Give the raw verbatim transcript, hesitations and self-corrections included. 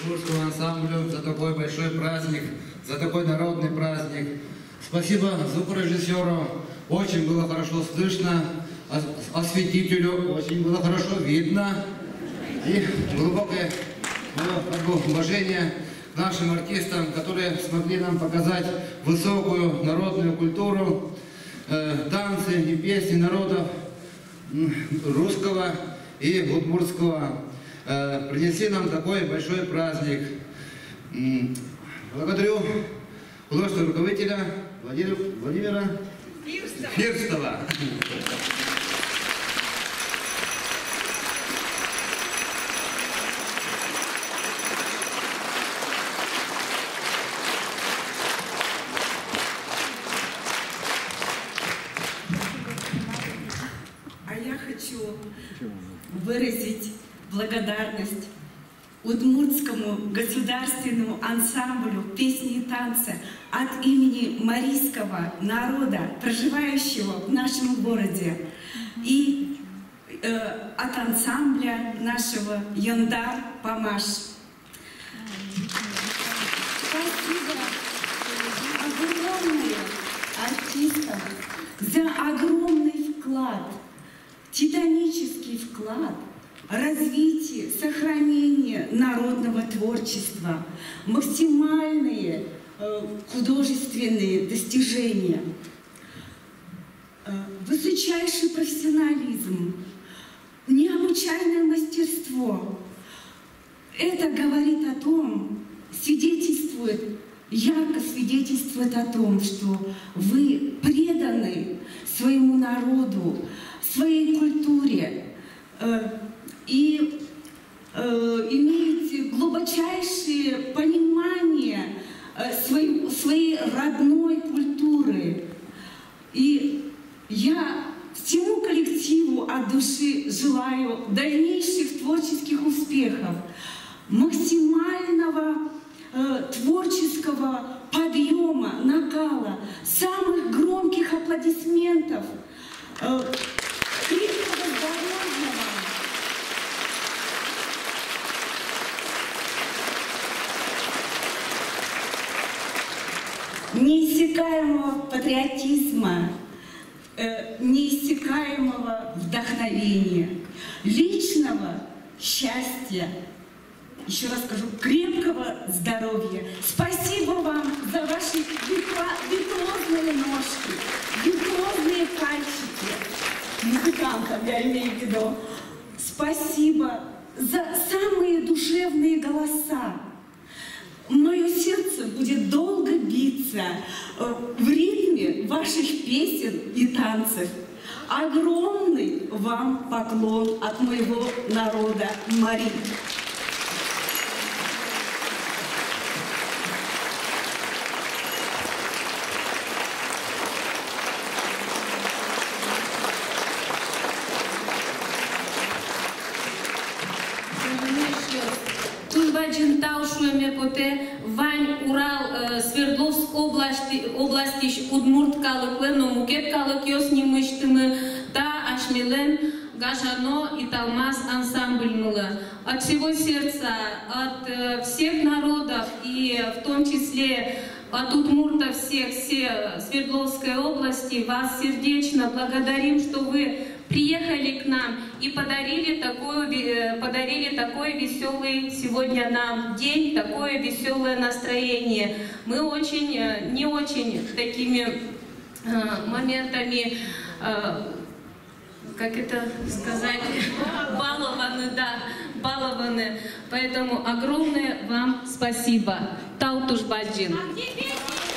удмуртскому ансамблю за такой большой праздник, за такой народный праздник. Спасибо звукорежиссеру, очень было хорошо слышно, осветителю очень было хорошо видно. И глубокое уважение к нашим артистам, которые смогли нам показать высокую народную культуру, э, танцы и песни народов русского и удмуртского. Э, принесли нам такой большой праздник. Благодарю художественного руководителя Владимира, Владимира Фирстова. Выразить благодарность Удмуртскому государственному ансамблю песни и танца от имени марийского народа, проживающего в нашем городе, и э, от ансамбля нашего Йондар Памаш. Спасибо огромное артистам за огромный вклад, титанический вклад развития, сохранения народного творчества, максимальные э, художественные достижения, э, высочайший профессионализм, необычайное мастерство. Это говорит о том, свидетельствует, ярко свидетельствует о том, что вы преданы своему народу, своей культуре э, и э, имеете глубочайшее понимание э, своей, своей родной культуры. И я всему коллективу от души желаю дальнейших творческих успехов, максимального э, творческого подъема, накала, самых громких аплодисментов, э, крепкого здоровья вам. Неиссякаемого патриотизма, э, неиссякаемого вдохновения, личного счастья, еще раз скажу, крепкого здоровья. Спасибо вам за ваши виртуозные ножки, виртуозные пальчики. Музыкантам я имею в виду. Спасибо за самые душевные голоса. Мое сердце будет долго биться в ритме ваших песен и танцев. Огромный вам поклон от моего народа Мари. Вань, Урал, Свердловск области, области Удмурткалыклы, но Мукеткалык ёснимыштымы, та Ашмелен, Гажано и Талмаз ансамбль мыла. От всего сердца, от э, всех народов и в том числе от удмуртов всех, все Свердловской области, вас сердечно благодарим, что вы приехали к нам и подарили, такое, подарили такой веселый сегодня нам день, такое веселое настроение. Мы очень, не очень такими э, моментами, э, как это сказать, балованы, да, балованы. Поэтому огромное вам спасибо. Таутуш Баджин.